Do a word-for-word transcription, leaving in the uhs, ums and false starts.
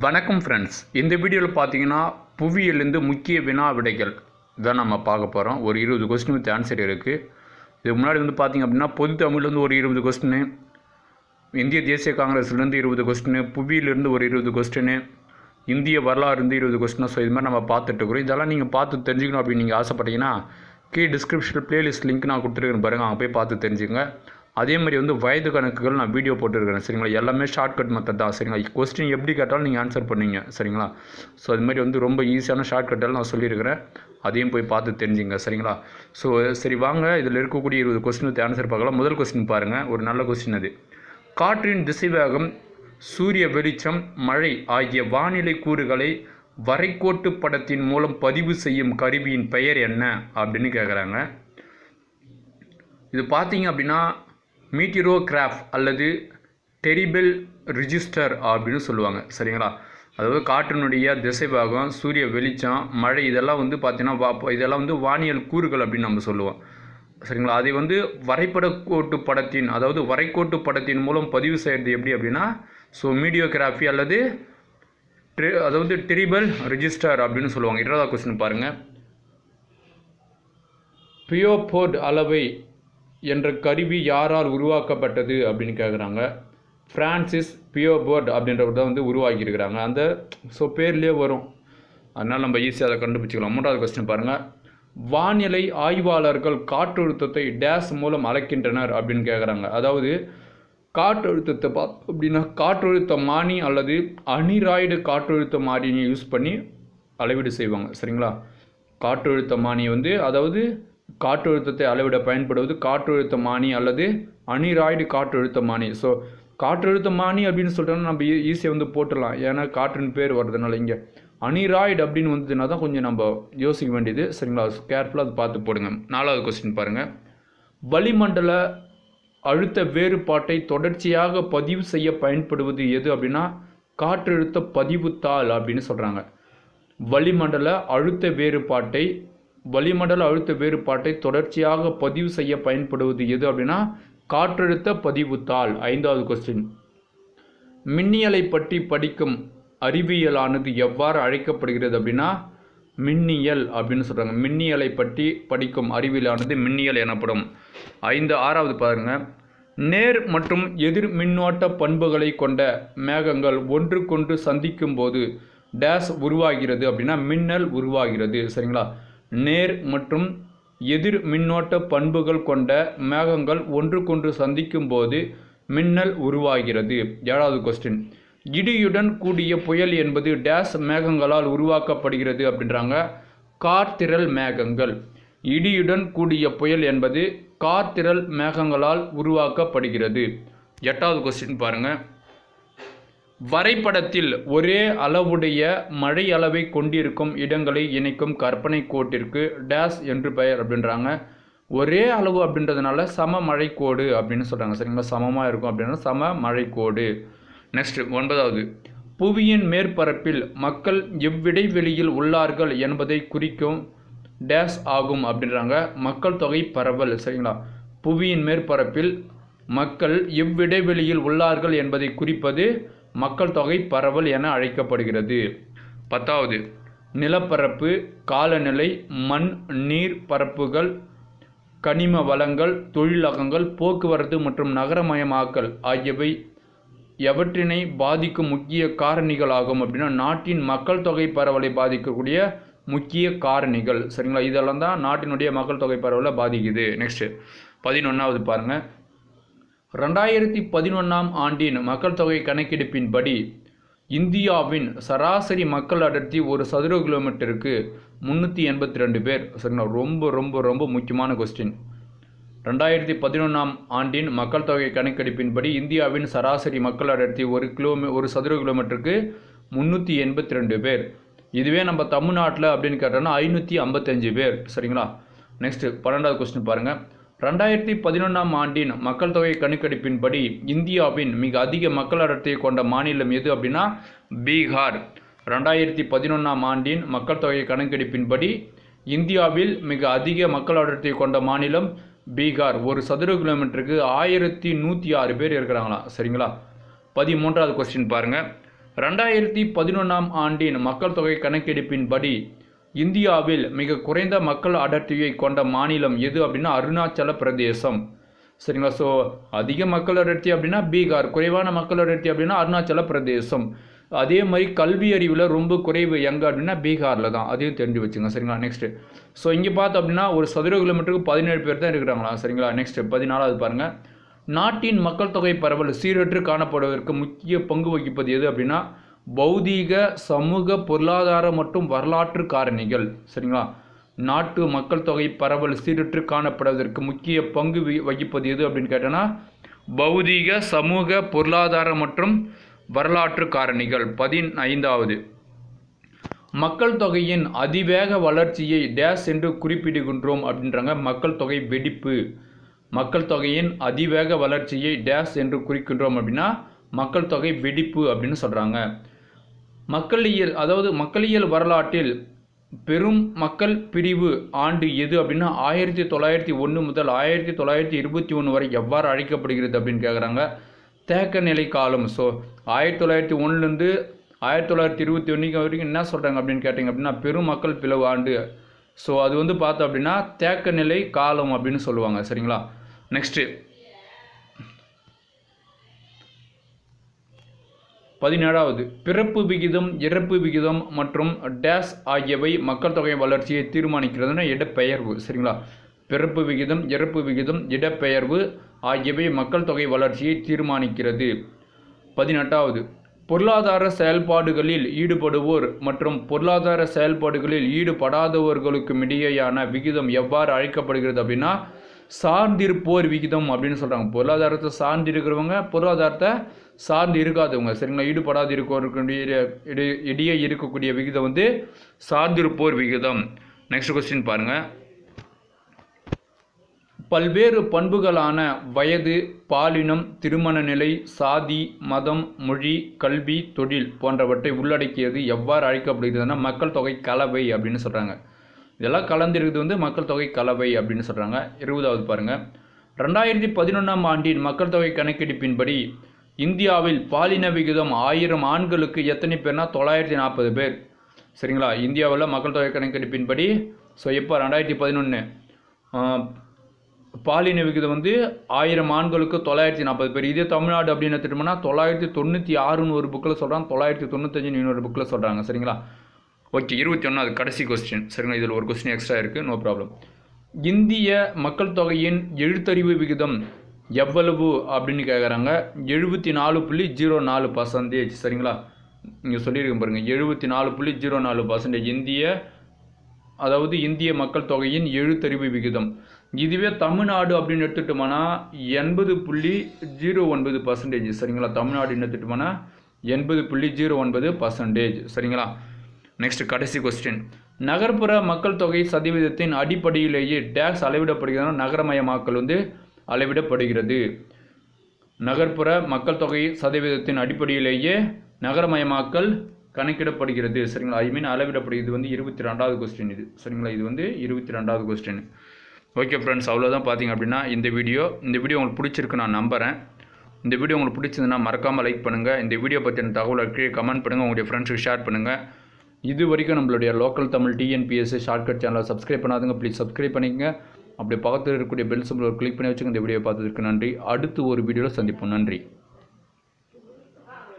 வணக்கம் ஃப்ரெண்ட்ஸ். இந்த வீடியோவில் பார்த்தீங்கன்னா புவியிலிருந்து முக்கிய வினா விடைகள் தான் நம்ம பார்க்க போகிறோம். ஒரு இருபது கொஸ்டின் வித் ஆன்சர் இருக்குது. இதுக்கு முன்னாடி வந்து பார்த்திங்க அப்படின்னா பொது தமிழ்லேருந்து ஒரு இருபது கொஸ்டின், இந்திய தேசிய காங்கிரஸ்லேருந்து இருபது கொஸ்டின், புவியிலிருந்து ஒரு இருபது கொஸ்டின், இந்திய வரலாறு இருந்து இருபது கொஸ்டின். ஸோ இது மாதிரி நம்ம பார்த்துட்ருக்குறோம். இதெல்லாம் நீங்கள் பார்த்து தெரிஞ்சுக்கணும் அப்படின்னு நீங்கள் ஆசைப்பட்டீங்கன்னா கீழே டிஸ்கிரிப்ஷனில் ப்ளேலிஸ்ட் லிங்க் நான் கொடுத்துருக்கேன் பாருங்கள், அங்கே போய் பார்த்து தெரிஞ்சுங்க. அதே மாதிரி வந்து வயது கணக்குகள் நான் வீடியோ போட்டுருக்கிறேன் சரிங்களா. எல்லாமே ஷார்ட்கட் மெத்தட் தான் சரிங்களா. கொஸ்டின் எப்படி கேட்டாலும் நீங்கள் ஆன்சர் பண்ணுவீங்க சரிங்களா. ஸோ அது மாதிரி வந்து ரொம்ப ஈஸியான ஷார்ட்கட்டெல்லாம் நான் சொல்லியிருக்கிறேன், அதையும் போய் பார்த்து தெரிஞ்சுங்க சரிங்களா. ஸோ சரி வாங்க, இதில் இருக்கக்கூடிய இருபது கொஸ்டினுக்கு ஆன்சர் பார்க்கலாம். முதல் கொஸ்டின் பாருங்கள், ஒரு நல்ல கொஸ்டின் அது. காற்றின் திசைவேகம், சூரிய வெளிச்சம், மழை ஆகிய வானிலை கூறுகளை வரைகோட்டு படத்தின் மூலம் பதிவு செய்யும் கருவியின் பெயர் என்ன அப்படின்னு கேட்குறாங்க. இது பார்த்தீங்க அப்படின்னா மீட்டிரோகிராஃப் அல்லது டெரிபல் ரிஜிஸ்டர் அப்படின்னு சொல்லுவாங்க சரிங்களா. அதாவது காற்றினுடைய திசைவேகம், சூரிய வெளிச்சம், மழை இதெல்லாம் வந்து பார்த்தீங்கன்னா வா இதெல்லாம் வந்து வானியல் கூறுகள் அப்படின்னு நம்ம சொல்லுவோம் சரிங்களா. அதை வந்து வரைபட கோட்டு படத்தின் அதாவது வரைகோட்டு படத்தின் மூலம் பதிவு செய்கிறது எப்படி அப்படின்னா ஸோ மீடியோகிராஃபி அல்லது அதாவது டெரிபல் ரிஜிஸ்டர் அப்படின்னு சொல்லுவாங்க. இருபதாவது கொஸ்டின் பாருங்கள். பியோபோர்ட் அளவை என்ற கருவி யாரால் உருவாக்கப்பட்டது அப்படின்னு கேட்குறாங்க. ஃப்ரான்சிஸ் பியோபோர்ட் அப்படின்றவர் தான் வந்து உருவாக்கியிருக்கிறாங்க. அந்த ஸோ பேர்லேயே வரும், அதனால் நம்ம ஈஸியாக அதை கண்டுபிடிச்சிக்கலாம். மூன்றாவது கொஸ்டின் பாருங்கள். வானிலை ஆய்வாளர்கள் காற்றழுத்தத்தை டேஸ் மூலம் அளக்கின்றனர் அப்படின்னு கேட்குறாங்க. அதாவது காற்றழுத்தத்தை பார்த்து அப்படின்னா காற்றழுத்த மானி அல்லது அனிராய்டு காற்றழுத்த மானியை யூஸ் பண்ணி அளவீடு செய்வாங்க சரிங்களா. காற்றழுத்த மானி வந்து அதாவது காற்றழுத்தத்தை அளவிட பயன்படுவது காற்றழுத்த மானி அல்லது அனிராய்டு காற்றழுத்த மானி. ஸோ காற்றழுத்த மானி அப்படின்னு சொல்லிட்டோம்னா நம்ம ஈஸியாக வந்து போட்டுடலாம், ஏன்னா காற்றின் பேர் வர்றதுனால. இங்கே அனிராய்டு அப்படின்னு வந்ததுன்னா தான் கொஞ்சம் நம்ம யோசிக்க வேண்டியது சரிங்களா. கேர்ஃபுல்லாக அதை பார்த்து போடுங்க. நாலாவது கொஸ்டின் பாருங்கள். வளிமண்டல அழுத்த வேறுபாட்டை தொடர்ச்சியாக பதிவு செய்ய பயன்படுவது எது அப்படின்னா காற்றழுத்த பதிவுத்தாள் அப்படின்னு சொல்கிறாங்க. வளிமண்டல அழுத்த வேறுபாட்டை வளிமண்டல அழுத்த வேறுபாட்டை தொடர்ச்சியாக பதிவு செய்ய பயன்படுவது எது அப்படின்னா காற்றழுத்த பதிவுத்தாள். ஐந்தாவது கொஸ்டின். மின்னியலை பற்றி படிக்கும் அறிவியலானது எவ்வாறு அழைக்கப்படுகிறது அப்படின்னா மின்னியல் அப்படின்னு சொல்கிறாங்க. மின்னியலை பற்றி படிக்கும் அறிவியலானது மின்னியல் எனப்படும். ஐந்து ஆறாவது பாருங்கள். நேர் மற்றும் எதிர் மின்னோட்ட பண்புகளை கொண்ட மேகங்கள் ஒன்றுக்கொன்று சந்திக்கும் போது டேஸ் உருவாகிறது அப்படின்னா மின்னல் உருவாகிறது சரிங்களா. நேர் மற்றும் எதிர் மின்னோட்ட பண்புகள் கொண்ட மேகங்கள் ஒன்றுக்கொன்று சந்திக்கும் போது மின்னல் உருவாகிறது. ஏழாவது கொஸ்டின். இடியுடன் கூடிய புயல் என்பது டேஸ் மேகங்களால் உருவாக்கப்படுகிறது அப்படின்றாங்க. கார்த்திரள் மேகங்கள். இடியுடன் கூடிய புயல் என்பது கார்த்திரள் மேகங்களால் உருவாக்கப்படுகிறது. எட்டாவது கொஸ்டின் பாருங்கள். வரைபடத்தில் ஒரே அளவுடைய மழை அளவை கொண்டிருக்கும் இடங்களை இணைக்கும் கற்பனை கோட்டிற்கு டேஸ் என்று பெயர் அப்படின்றாங்க. ஒரே அளவு அப்படின்றதுனால சம மழைக்கோடு அப்படின்னு சொல்கிறாங்க சரிங்களா. சமமாக இருக்கும் அப்படின்னா சம மழைக்கோடு. நெக்ஸ்ட் ஒன்பதாவது. புவியின் மேற்பரப்பில் மக்கள் எவ்விடைவெளியில் உள்ளார்கள் என்பதை குறிக்கும் டேஸ் ஆகும் அப்படின்றாங்க. மக்கள் தொகை பரவல் சரிங்களா. புவியின் மேற்பரப்பில் மக்கள் எவ்விடைவெளியில் உள்ளார்கள் என்பதை குறிப்பது மக்கள் தொகை பரவல் என அழைக்கப்படுகிறது. பத்தாவது. நிலப்பரப்பு, காலநிலை, மண், நீர் பரப்புகள், கனிம வளங்கள், தொழிலகங்கள், போக்குவரத்து மற்றும் நகரமயமாக்கல் ஆகியவை எவற்றினை பாதிக்கும் முக்கிய காரணிகளாகும் அப்படின்னா நாட்டின் மக்கள் தொகை பரவலை பாதிக்கக்கூடிய முக்கிய காரணிகள் சரிங்களா. இதெல்லாம் தான் நாட்டினுடைய மக்கள் தொகை பரவலை பாதிக்குது. நெக்ஸ்ட் பதினொன்றாவது பாருங்கள். ரெண்டாயிரத்தி பதினொன்றாம் ஆண்டின் மக்கள் தொகை கணக்கெடுப்பின்படி இந்தியாவின் சராசரி மக்கள் அடர்த்தி ஒரு சதுர கிலோமீட்டருக்கு முந்நூற்றி எண்பத்தி ரெண்டு பேர் சரிங்களா. ரொம்ப ரொம்ப ரொம்ப முக்கியமான கொஸ்டின். ரெண்டாயிரத்தி பதினொன்றாம் ஆண்டின் மக்கள் தொகை கணக்கெடுப்பின்படி இந்தியாவின் சராசரி மக்கள் அடர்த்தி ஒரு கிலோமீ ஒரு சதுர கிலோமீட்டருக்கு முந்நூற்றி எண்பத்தி ரெண்டு பேர். இதுவே நம்ம தமிழ்நாட்டில் அப்படின்னு கேட்டோம்னா ஐநூற்றி ஐம்பத்தஞ்சு பேர் சரிங்களா. நெக்ஸ்ட் பன்னெண்டாவது கொஸ்டின் பாருங்கள். ரெண்டாயிரத்தி பதினொன்றாம் ஆண்டின் மக்கள் தொகை கணக்கெடுப்பின்படி இந்தியாவின் மிக அதிக மக்கள் அடர்த்தியை கொண்ட மாநிலம் எது அப்படின்னா பீகார். ரெண்டாயிரத்தி பதினொன்றாம் ஆண்டின் மக்கள் தொகை கணக்கெடுப்பின்படி இந்தியாவில் மிக அதிக மக்கள் அடர்த்தியை கொண்ட மாநிலம் பீகார். ஒரு சதுர கிலோமீட்டருக்கு ஆயிரத்தி நூற்றி ஆறு பேர் இருக்கிறாங்களா சரிங்களா. பதிமூன்றாவது கொஸ்டின் பாருங்கள். ரெண்டாயிரத்தி பதினொன்றாம் ஆண்டின் மக்கள் தொகை கணக்கெடுப்பின்படி இந்தியாவில் மிக குறைந்த மக்கள் அடர்த்தியை கொண்ட மாநிலம் எது அப்படின்னா அருணாச்சல பிரதேசம். சரிங்களா. ஸோ அதிக மக்கள் அடர்த்தி அப்படின்னா பீகார், குறைவான மக்கள் அடர்த்தி அப்படின்னா அருணாச்சல பிரதேசம். அதே மாதிரி கல்வி அறிவில் ரொம்ப குறைவு எங்கே அப்படின்னா பீகாரில் தான், அதையும் தெரிஞ்சு வச்சுங்க. சரிங்களா. நெக்ஸ்ட்டு ஸோ இங்கே பார்த்தோம் அப்படின்னா ஒரு சதுர கிலோமீட்டருக்கு பதினேழு பேர் தான் இருக்கிறாங்களா. சரிங்களா. நெக்ஸ்ட்டு பதினாலாவது பாருங்கள். நாட்டின் மக்கள் தொகை பரவல் சீரற்று காணப்படுவதற்கு முக்கிய பங்கு வகிப்பது எது அப்படின்னா பௌதீக, சமூக, பொருளாதார மற்றும் வரலாற்று காரணிகள். சரிங்களா. நாட்டு மக்கள் தொகை பரவல் சீரற்று காணப்படுவதற்கு முக்கிய பங்கு வகிப்பது எது அப்படின்னு கேட்டோன்னா பௌதீக, சமூக, பொருளாதார மற்றும் வரலாற்று காரணிகள். பதினைந்தாவது மக்கள் தொகையின் அதிவேக வளர்ச்சியை டேஸ் என்று குறிப்பிடுகின்றோம் அப்படின்றாங்க. மக்கள் தொகை வெடிப்பு. மக்கள் தொகையின் அதிவேக வளர்ச்சியை டேஸ் என்று குறிக்கின்றோம் அப்படின்னா மக்கள் தொகை வெடிப்பு அப்படின்னு சொல்கிறாங்க. மக்களியல் அதாவது மக்களியல் வரலாற்றில் பெரும் மக்கள் பிரிவு ஆண்டு எது அப்படின்னா ஆயிரத்தி தொள்ளாயிரத்தி ஒன்று முதல் ஆயிரத்தி தொள்ளாயிரத்தி இருபத்தி ஒன்று வரை எவ்வாறு அழைக்கப்படுகிறது அப்படின்னு கேட்குறாங்க. தேக்க நிலை காலம். ஸோ ஆயிரத்தி தொள்ளாயிரத்தி ஒன்றுலேருந்து ஆயிரத்தி தொள்ளாயிரத்தி இருபத்தி ஒன்று வரைக்கும் என்ன சொல்கிறாங்க அப்படின்னு கேட்டிங்க அப்படின்னா பெரும் மக்கள் பிளவு ஆண்டு. ஸோ அது வந்து பார்த்தோம் அப்படின்னா தேக்க நிலை காலம் அப்படின்னு சொல்லுவாங்க. சரிங்களா. நெக்ஸ்ட்டு பதினேழாவது பிறப்பு விகிதம், இறப்பு விகிதம் மற்றும் டேஸ் ஆகியவை மக்கள் தொகை வளர்ச்சியை தீர்மானிக்கிறதுனா இடப்பெயர்வு. சரிங்களா. பிறப்பு விகிதம், இறப்பு விகிதம், இடப்பெயர்வு ஆகியவை மக்கள் தொகை வளர்ச்சியை தீர்மானிக்கிறது. பதினெட்டாவது பொருளாதார செயல்பாடுகளில் ஈடுபடுவோர் மற்றும் பொருளாதார செயல்பாடுகளில் ஈடுபடாதவர்களுக்கும் இடையேயான விகிதம் எவ்வாறு அழைக்கப்படுகிறது அப்படின்னா சார்ந்திருப்போர் விகிதம் அப்படின்னு சொல்கிறாங்க. பொருளாதாரத்தை சார்ந்து இருக்கிறவங்க, பொருளாதாரத்தை சார்ந்து இருக்காதவங்க. சரிங்களா. ஈடுபடாது இருக்கக்கூடிய இடையே இருக்கக்கூடிய விகிதம் வந்து சார்ந்திருப்போர் விகிதம். நெக்ஸ்ட் கொஸ்டின் பாருங்கள். பல்வேறு பண்புகளான வயது, பாலினம், திருமண நிலை, சாதி, மதம், மொழி, கல்வி, தொழில் போன்றவற்றை உள்ளடக்கியது எவ்வாறு அழைக்கப்படுகிறதுனா மக்கள் தொகை கலவை அப்படின்னு சொல்கிறாங்க. இதெல்லாம் கலந்திருக்கிறது வந்து மக்கள் தொகை கலவை அப்படின்னு சொல்கிறாங்க. இருபதாவது பாருங்கள். ரெண்டாயிரத்தி பதினொன்றாம் ஆண்டின் மக்கள் தொகை கணக்கெடுப்பின்படி இந்தியாவில் பாலின விகிதம் ஆயிரம் ஆண்களுக்கு எத்தனை பேர்னா தொள்ளாயிரத்தி நாற்பது பேர். சரிங்களா. இந்தியாவில் மக்கள் தொகை கணக்கெடுப்பின்படி ஸோ இப்போ ரெண்டாயிரத்தி பதினொன்று பாலின விகிதம் வந்து ஆயிரம் ஆண்களுக்கு தொள்ளாயிரத்தி நாற்பது பேர். இதே தமிழ்நாடு அப்படின்னு எடுத்துட்டோம்னா தொள்ளாயிரத்தி தொண்ணூற்றி ஆறுன்னு ஒரு புக்கில் சொல்கிறாங்க, தொள்ளாயிரத்தி தொண்ணூத்தஞ்சுன்னு இன்னொரு புக்கில் சொல்கிறாங்க. சரிங்களா. ஓகே. இருபத்தி ஒன்றாவது கடைசி கொஸ்டின். சரிங்களா. இதில் ஒரு கொஸ்டின் எக்ஸ்ட்ரா இருக்குது, நோ ப்ராப்ளம். இந்திய மக்கள் தொகையின் எழுத்தறிவு விகிதம் எவ்வளவு அப்படின்னு கேட்குறாங்க. எழுபத்தி நாலு புள்ளி ஜீரோ நாலு பர்சன்டேஜ். சரிங்களா. இங்கே சொல்லியிருக்கேன் பாருங்கள், எழுபத்தி நாலு புள்ளி ஜீரோ நாலு பர்சன்டேஜ் இந்திய அதாவது இந்திய மக்கள் தொகையின் எழுத்தறிவு விகிதம். இதுவே தமிழ்நாடு அப்படின்னு எடுத்துட்டோம்னா எண்பது புள்ளி ஜீரோ ஒன்பது பர்சன்டேஜ். சரிங்களா. தமிழ்நாடுன்னு எடுத்துட்டோம்னா எண்பது புள்ளி ஜீரோ ஒன்பது பர்சன்டேஜ். சரிங்களா. நெக்ஸ்ட் கடைசி கொஸ்டின். நகர்ப்புற மக்கள் தொகை சதவீதத்தின் அடிப்படையிலேயே டேக்ஸ் அளவிடப்படுகிறதுனா நகரமயமாக்கல் வந்து அளவிடப்படுகிறது. நகர்ப்புற மக்கள் தொகை சதவீதத்தின் அடிப்படையிலேயே நகரமயமாக்கல் கணக்கிடப்படுகிறது. சரிங்களா. ஐ மீன் அளவிடப்படுகிறது வந்து இருபத்தி ரெண்டாவது கொஸ்டின் இது. சரிங்களா. இது வந்து இருபத்தி ரெண்டாவது கொஸ்டின். ஓகே ஃப்ரெண்ட்ஸ், அவ்வளோதான். பார்த்தீங்க அப்படின்னா இந்த வீடியோ இந்த வீடியோ உங்களுக்கு பிடிச்சிருக்கு நான் நம்புகிறேன். இந்த வீடியோ உங்களுக்கு பிடிச்சதுன்னா மறக்காமல் லைக் பண்ணுங்கள். இந்த வீடியோ பற்றின தகவலை கீழே கமெண்ட் பண்ணுங்கள், உங்களுடைய ஃப்ரெண்ட்ஸுக்கு ஷேர் பண்ணுங்கள். இது வரைக்கும் நம்மளுடைய லோக்கல் தமிழ் டிஎன்பிஎஸ்சி ஷார்ட்கட் சேனலை சப்ஸ்கிரைப் பண்ணாதுங்க, ப்ளீஸ் சப்ஸ்கிரைப் பண்ணிக்கங்க. அப்படி பக்கத்தில் இருக்கக்கூடிய பெல் சிம்பல் கிளிக் பண்ணி வச்சுங்க. இந்த வீடியோ பார்த்ததுக்கு நன்றி. அடுத்து ஒரு வீடியோவில் சந்திப்போம். நன்றி.